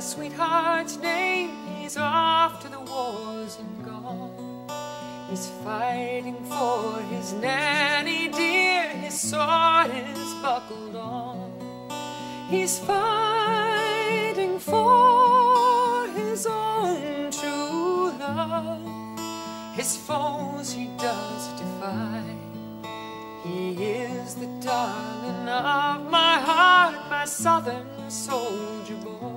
sweetheart's name. He's off to the wars and gone. He's fighting for his nanny dear. His sword is buckled on. He's fighting for his own true love. His foes he does defy. He is the darling of my heart, my southern soldier boy.